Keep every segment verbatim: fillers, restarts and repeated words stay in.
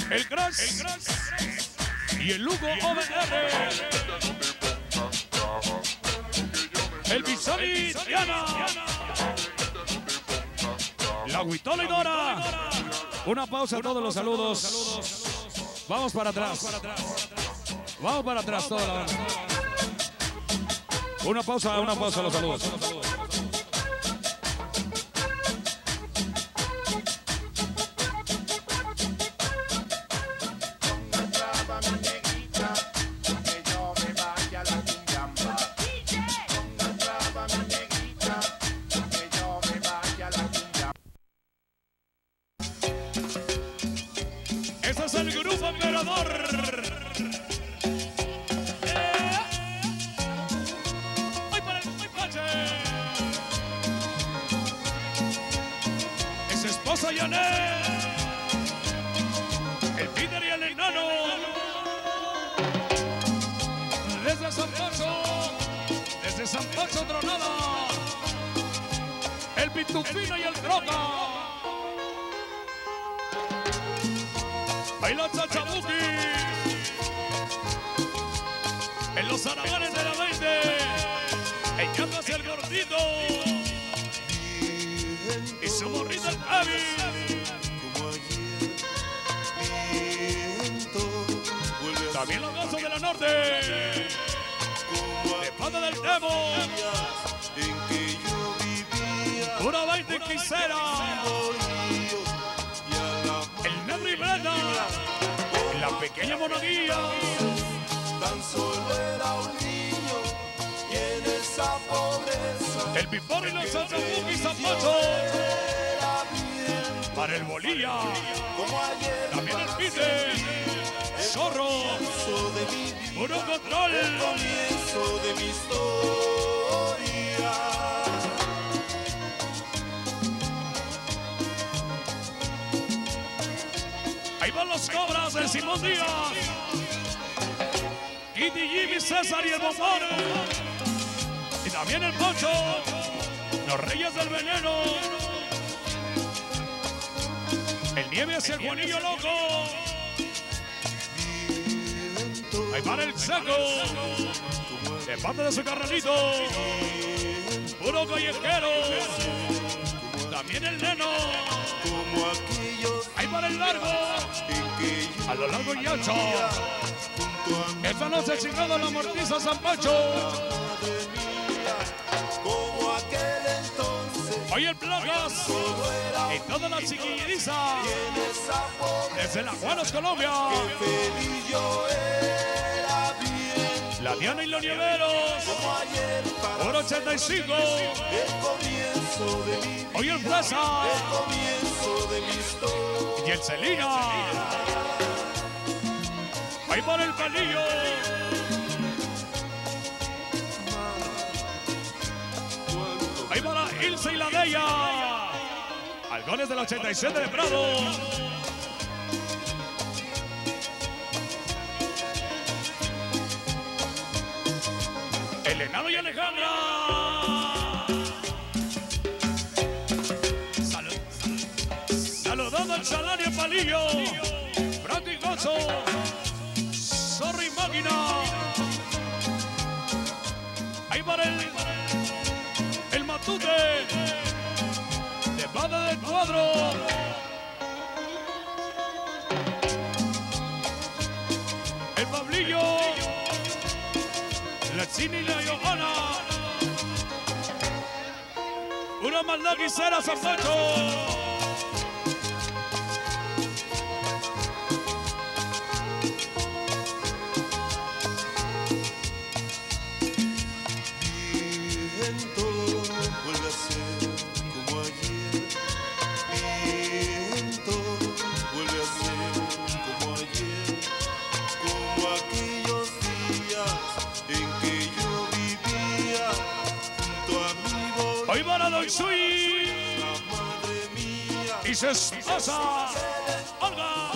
El Gras, el Gras y el Lugo O B R. El Bisoni Diana. La Huitola y Dora. Una pausa a todos los saludos. Vamos para atrás. Vamos para atrás toda la banda. Una pausa, una pausa a los saludos. Ese es el grupo emperador. Eh. Voy para el coche. Es esposa Yané. El Peter y el enano. Desde San Pacho. Desde San Pacho Tronada. El Pitufino y el Croca. Baila Chachabuki en los Aragones de la veinte, echando hacia el gordito y su morrito el Javi. También los gozos de la norte, de Pata del Temo, pura veinte quisera. La pequeña monaguilla. Tan solo era un niño y en esa pobreza el Pipor y los Chachabuki y San Pacho. Para el Bolilla. Como ayer, también el Pite. Zorro. Puro control. El comienzo de mi historia. Ahí van los Cobras de Simón Díaz. Kitty, Jimmy, César y el Bombón. Y también el Poncho. Los Reyes del Veneno. El Nieve hacia el Juanillo Loco. Ahí van el Seco. De parte de su carnalito. Puro callejero. También el Neno. Ahí para el largo, a lo largo y ancho. Esta noche chingado la Mortiza San Pacho. Hoy el Placas y toda la chiquilliza desde La Juanos, Colombia. La Diana y los Nieveros por ochenta y cinco. Hoy el Plaza y el Celina. Ahí para el Palillo. Ahí para Ilse y la Bella. Algones del ochenta y siete de Prado. El enano y Alejandra. Salud, salud. Saludando al Salario Palillo. Franco y Gozo. Sorry Máquina. Ahí para el, el Matute. De Banda del Cuadro. El Pablillo. La Chini y la Johanna. Una maldad quisiera San Pacho. Hoy van a Don Sui y su esposa Olga.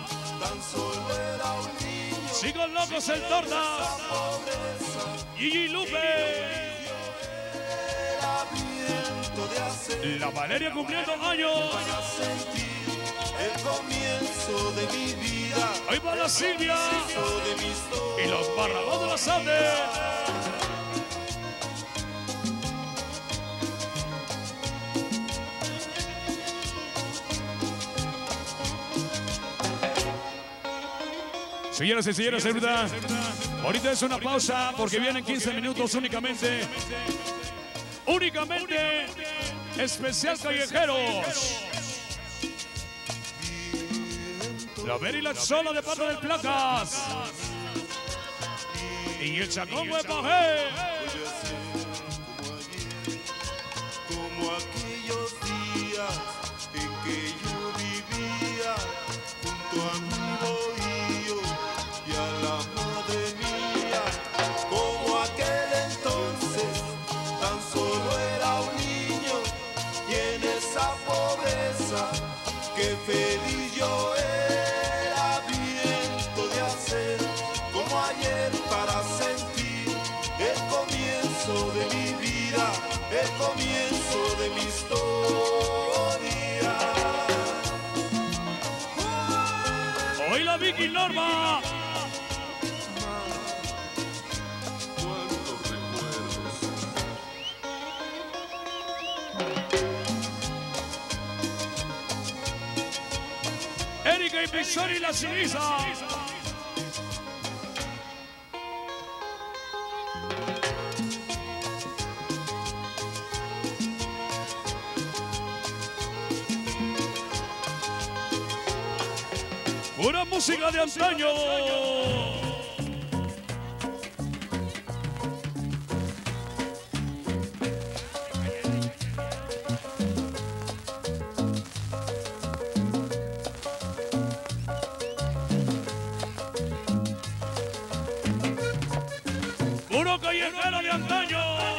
Sigo locos el Tortas y Lupe. La Valeria cumpliendo años. el comienzo de mi vida. Ahí va la Silvia De mi historia. y los Barrabás de los Andes. Señoras y señores, ahorita, ahorita es una pausa porque vienen quince minutos únicamente. Únicamente especial callejeros. La Ver y la Chola de Pato del Placas. Y el Chacón de Pajé. Como aquellos días en que yo vivía junto a mi bohío y a la madre mía. Como aquel entonces tan solo era un niño y en esa pobreza que feliz yo era, viento de hacer como ayer para sentir el comienzo de mi vida, el comienzo de mi historia. Hoy la Vicky Norma. Cuántos recuerdos. Erika y Pisori y la Siniza. Pura música de antaño. Puro callejero de antaño.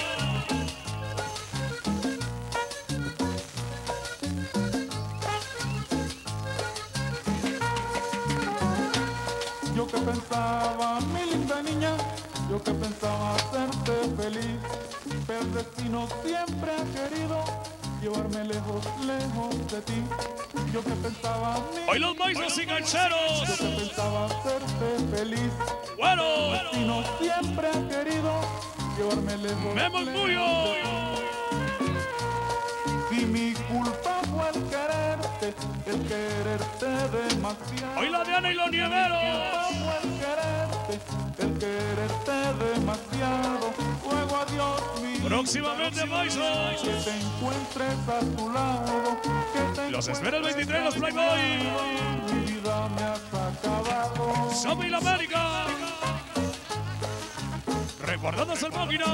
Yo que pensaba, mi linda niña, yo que pensaba hacerte feliz, pero el destino siempre ha querido llevarme lejos, lejos de ti. Yo que pensaba, mi Hoy los maizos y yo gancheros. que pensaba hacerte feliz, Bueno, el destino siempre ha querido llevarme lejos, Memo el lejos Puyo. de ti. Si mi culpa fue el quererte, el quererte demasiado. Hoy la Diana y los Nieveros. Fue el quererte, el quererte demasiado. Luego adiós mi Próximamente, vida, maizos. que te encuentres a tu lado. Que te Los espera el encuentres veintitrés, los a tu Playboy. lado. Mi vida me has acabado. Somi la América. Recordando el máquina.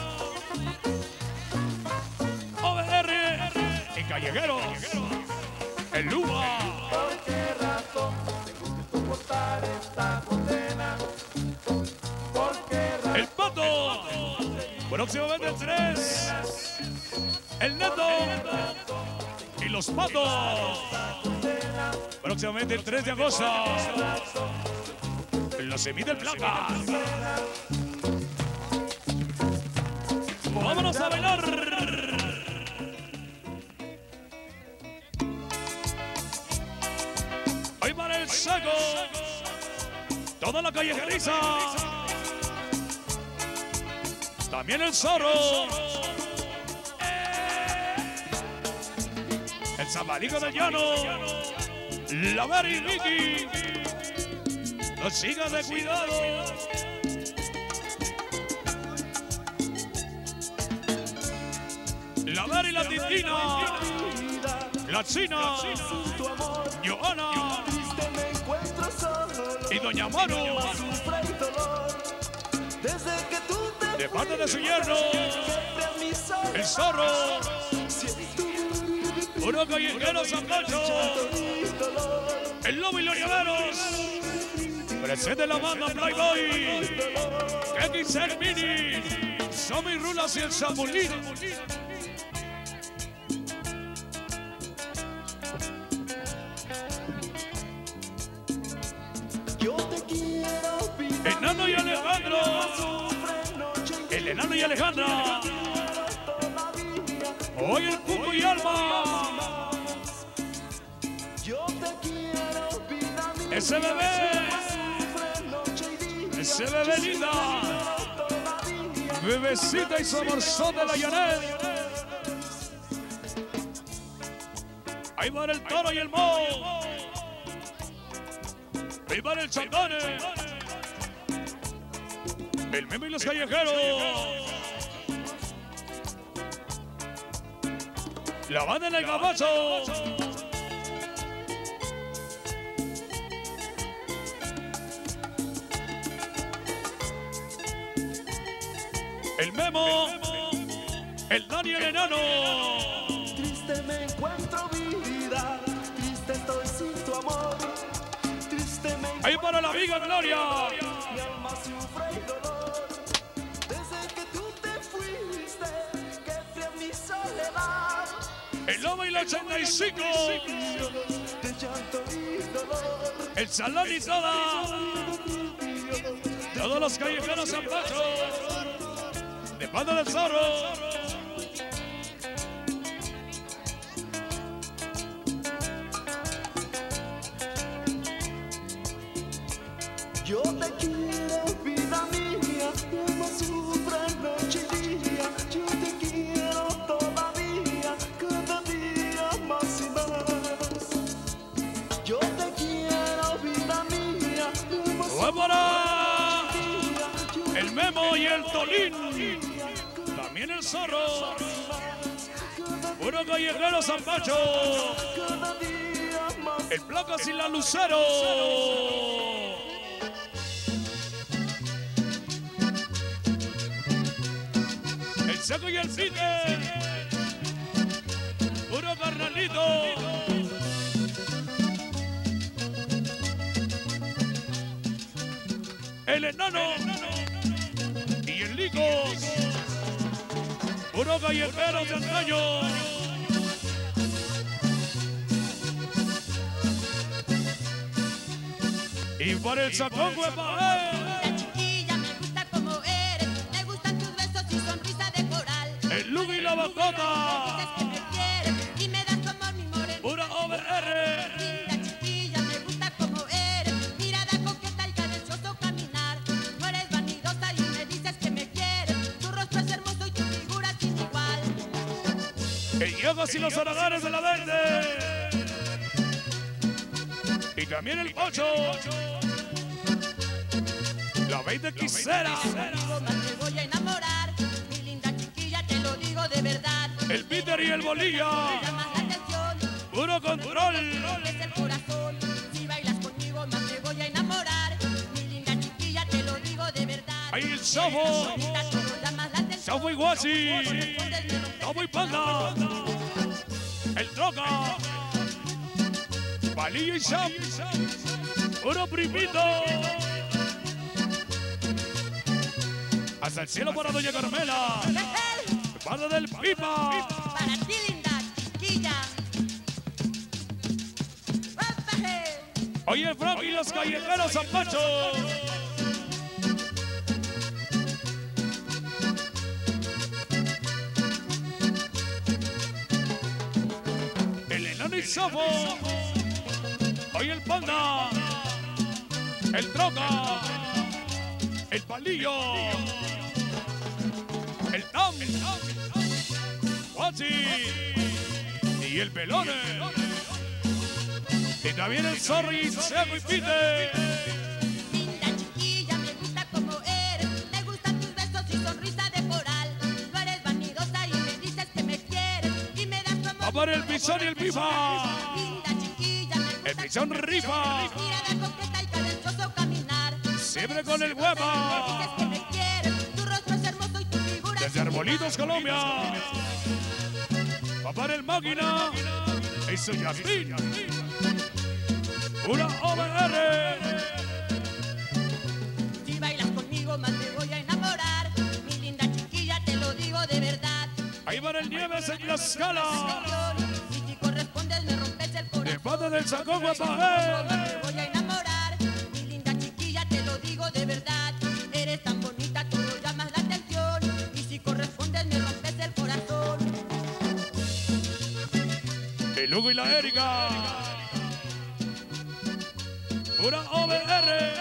O V R y Callejeros. El Luba. ¿Por qué razón tengo que soportar esta condena? ¿Por qué razón? El Pato. Próximamente el tres. El Neto. Y los Patos. Próximamente el tres de agosto. Los emite el Placa. Vámonos a bailar. Hoy para el saco. Toda la callejeriza. También el zorro. El Zambalico del Llano. La Mary y Vicky. Los chicas de cuidado. La Mary y la Titina. La China. Johanna. Y Doña Manu. De parte de su yerno. El zorro. Uno callejero Sancocho. El Lobo y los Llaveros. Presente la banda Playboy. X L Mini. Somi Rulas y el Zambulín. Enano y Alejandro. El Enano y Alejandra. Hoy el Cuco y Alma. Yo te quiero. Ese bebé, ese bebé linda, bebecita y su amorzón de la Janet. Ahí va el toro y el mo. Ahí va el chandane. El Memo y los callejeros. La banda en el gabacho. El Memo. El Dani el enano. Triste me encuentro vida, triste estoy sin tu amor, triste me Ahí para la viga Gloria. mi alma sufre y dolor, desde que tú te fuiste, que fui en mi soledad, El Lobo y la ochenta y cinco. de llanto y dolor, El salón y toda. Todos los callejeros San Pacho. De Pata del Zorro. yo te quiero vida mía, mi alma sufre noche y día, yo te quiero todavía, cada día más y más, yo te quiero vida mía, mi alma ¡Va para el Memo y el Tolín! También el Zorro. Puro callejero San Pacho. cada día más. El Placas y la Lucero. El Seco y el Peter. Puro carnalito. El enano y el Licos, puro callejero de antaño. Y por el sacón huepa, La chiquilla me gusta como eres, me gustan tus besos y sonrisa de coral. el Lugo y la Bacota, Dices que me quieres y me das tu amor mi moreno. pura O V R. Linda chiquilla me gusta como eres, mirada coqueta y cadencioso caminar. No eres vanidosa y me dices que me quieres, tu rostro es hermoso y tu figura sin igual. El Yogos y los Aragares de la Verde. Y también el Pocho. La veinte quisera. Contigo más te voy a enamorar, mi linda chiquilla te lo digo de verdad. El Peter y el Bolilla. Llamas la atención, Puro control. rompes el corazón. Si bailas conmigo más te voy a enamorar, mi linda chiquilla te lo digo de verdad. Ahí el Safo. Bonita, todo llamas la atención. Safo y Guasi. Correspondes, me rompes Safo y Panda. El Troca. Palillo y Sam. Puro primito. Hasta el cielo para Doña Carmela. Padre del Pipa. Para ti, linda chiquilla. ¡Papaje! Oye, Frank y los callejeros San Pacho. El enano y Safo. Oye, el Panda. El Troca. El Palillo. El Tam. Guachi. Y el Pelone. Y también el Zorro y Seco y Pite. Linda chiquilla, me gusta como eres, me gustan tus besos y sonrisa de coral. No eres vanidosa y me dices que me quieres y me das tu amor. Va para el Pichón y el Pipa. Linda chiquilla, me gusta El Pichón rifa. mirada coqueta y cadencioso caminar. Siempre con el Me dices hueva. que me quieres, tu rostro es hermoso y tu figura Desde sin Arbolitos, igual. Colombia. Va para el Máquina. Eso ya fin. Una O V R. Si bailas conmigo más te voy a enamorar, mi linda chiquilla te lo digo de verdad. Ahí va el Nieves en la escala. Si te correspondes me rompes el De corazón. Pata del Sacón, Más guapa. te voy a enamorar, mi linda chiquilla te lo digo de verdad. Eres tan bonita, todo llamas la atención. Y si correspondes me rompes el corazón. El Hugo y la Erika. Pura O B R.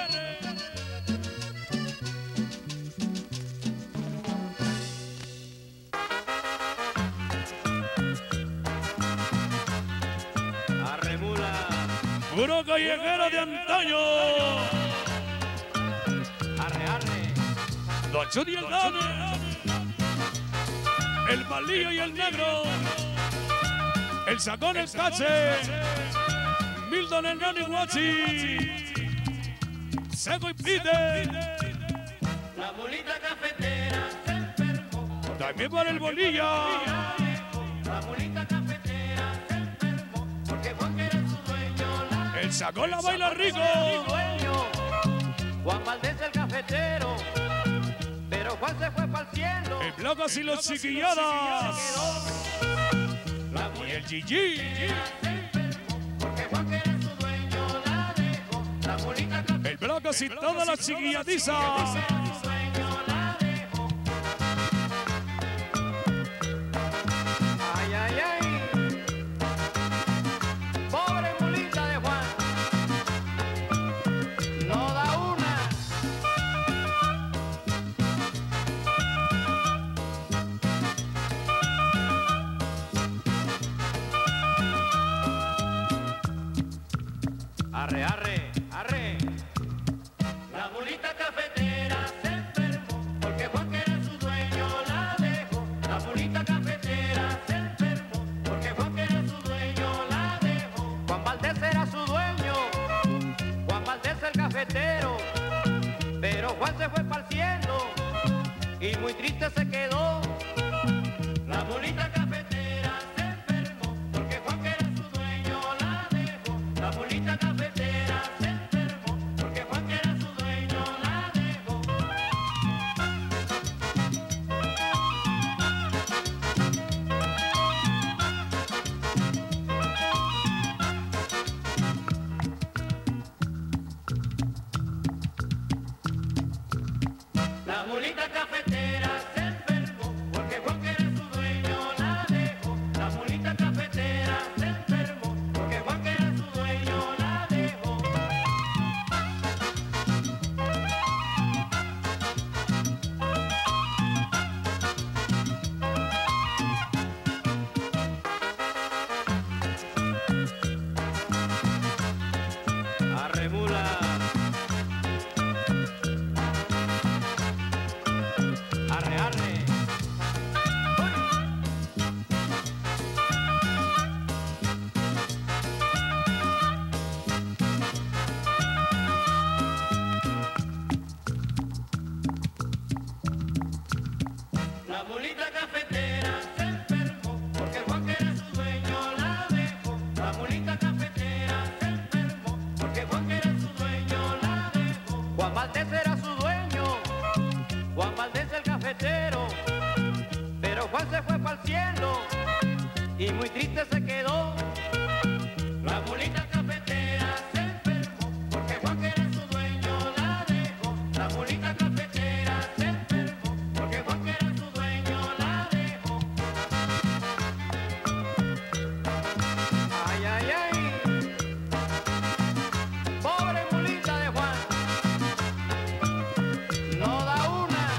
Arremula. Puro callejero de antaño. Arre, arre. Don Chudi y el Dane. El Palillo y el Negro. El Sacón, el Cache. Milton, el Nani Guachi. Seco y Pite. La bolita cafetera se enfermó. También para el Bolilla. La bolita cafetera se enfermó. Porque Juan que era su dueño. La El Sacón la baila rico. dueño. Juan Valdés el cafetero. Pero Juan se fue para el cielo. El Placas y los Chiquilladas. La Y el Gigi. porque Juan que era su dueño la dejó. La bolita cafetera El Placas y todas las chiquilladizas. su dueño la dejó. Ay, ay, ay. Pobre mulita de Juan. No da una. Arre, arre, arre. La mulita cafetera se enfermó porque Juan que era su dueño la dejó. La mulita cafetera se enfermó porque Juan que era su dueño la dejó. Juan Valdés era su dueño, Juan Valdés el cafetero, pero Juan se fue para el cielo y muy triste se quedó. La mulita cafetera se enfermó porque Juan que era su dueño la dejó. La mulita cafetera se enfermó porque Juan que era su dueño la dejó. La mulita cafetera se enfermó porque Juan que era su dueño la dejó. La mulita cafetera se enfermó porque Juan que era su dueño la dejó. Arremula. Arre, arre. La mulita cafetera se enfermó porque Juan que era su dueño la dejó. La mulita cafetera se enfermó porque Juan que era su dueño la dejó. Juan Valdés era su dueño, Juan Valdés el cafetero, pero Juan se fue para el cielo y muy triste se quedó. La mulita cafetera se enfermó porque Juan que era su dueño la dejó. La mulita cafetera se enfermó porque Juan que era su dueño la dejó. Ay, ay, ay. Pobre mulita de Juan. No da una.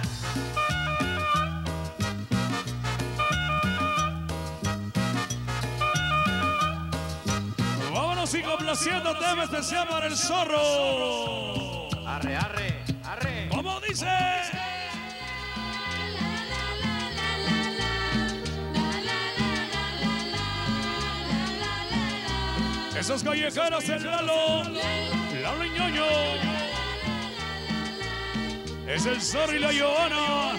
Vámonos y complaciendo tema especial para el Zorro. Arre, arre, arre. ¿Cómo dice? Esos callejeros, el Lalo, Lalo y Ñoño. Es el Zorro y la Joana.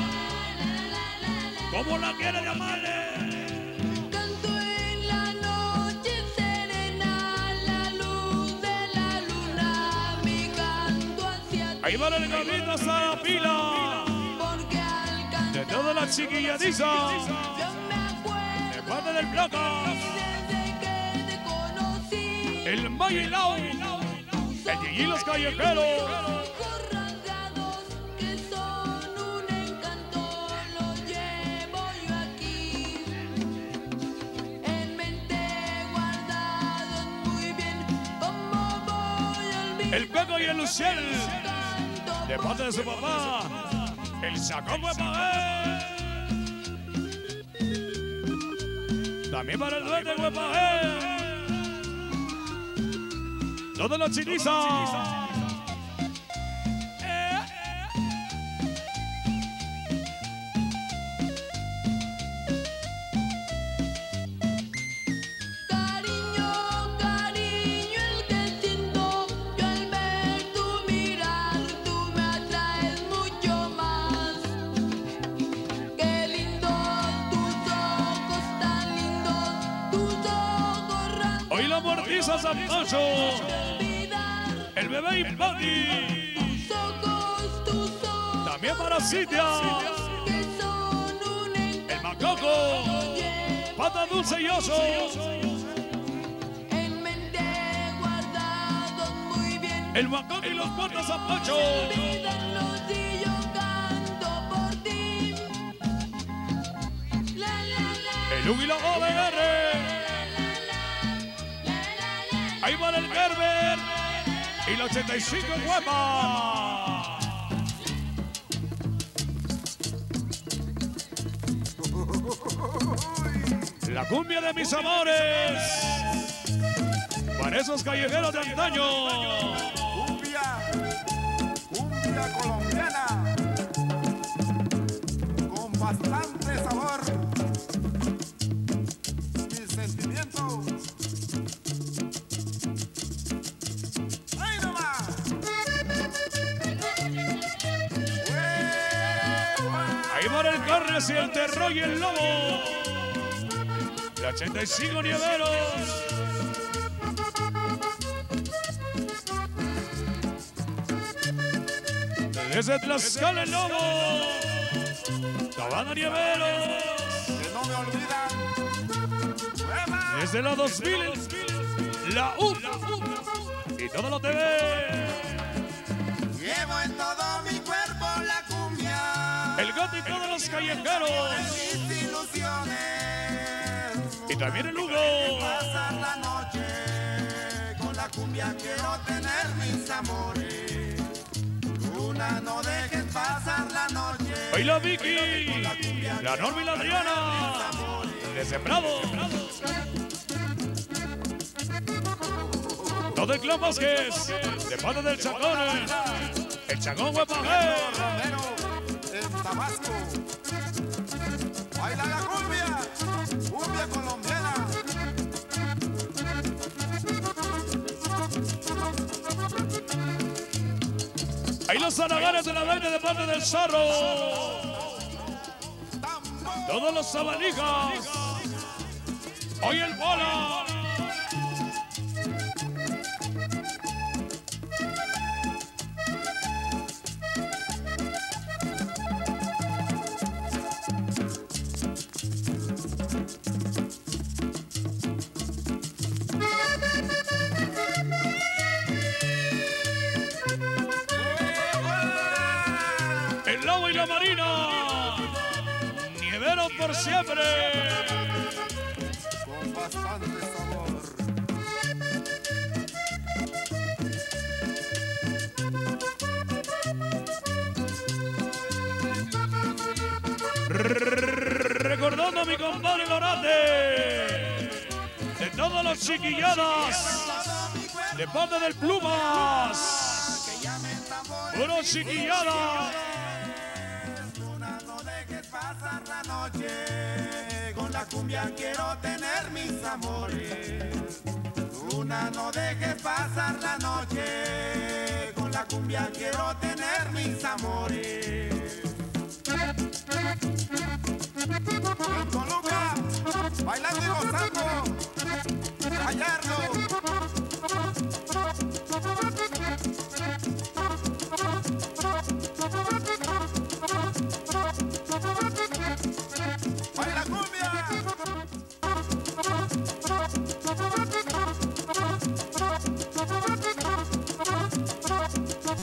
¿Cómo la quiere llamarle? Canto en la noche serena, la luz de la luna, mi canto hacia ti. Ahí va el gavito hasta la pila. Porque al cantar De todas las chiquilladizas. yo me acuerdo De parte del Placa. desde que te conocí. El Mayilao. El Gigi y los callejeros. Ojos rasgados que son un encanto, los llevo yo aquí. En mente guardados muy bien, ¿cómo voy a olvidar? El Peco y el Luciel, de parte de su papá, el Chacón Huepagué. También para el duende Huepagué. Todos los chinizas. Mortiza Santocho, el bebé y Pati, también para Citia, el Macoco, Pata Dulce y Oso, el Macoco y los Patas Santocho, el Hugo y la O D R. Ahí va el Gerber y la ochenta y cinco Huepa. La cumbia de mis amores. Para esos callejeros de antaño. Cumbia, cumbia colombiana. Con bastante sabor. Mi sentimiento. Ahí va el Carnes y el Terror y el Lobo. La ochenta y cinco Nieveros. Desde Tlaxcala el Lobo. Cabana Nieveros. Que no me olvidan. Desde la dos mil, la U. Y todo lo T V. Llevo en todo mi cuerpo la cumbia. El gótico de los callejeros. Mis ilusiones. Y también el Hugo. Pasar la noche. Con la cumbia quiero tener mis amores. Luna, no dejes pasar la noche. Hoy la Vicky. La Norma y la Adriana. De Sembrado. Todo el clan Vázquez, de parte del Chacón, el Chacón Huepagué. Romero, en Tabasco. Baila la cumbia, cumbia colombiana. Ahí los zanagares de la vaina de parte del Zarro. Todos los sabanijas. Hoy el Bola. El Lobo y la Marina. Nieveros por siempre. Con bastante sabor. Recordando a mi compadre Lorate. De todas las chiquilladas. De parte del Plumas. Puro chiquillada. Luna, no dejes pasar la noche. Con la cumbia quiero tener mis amores. Luna, no dejes pasar la noche. Con la cumbia quiero tener mis amores. En Toluca, bailando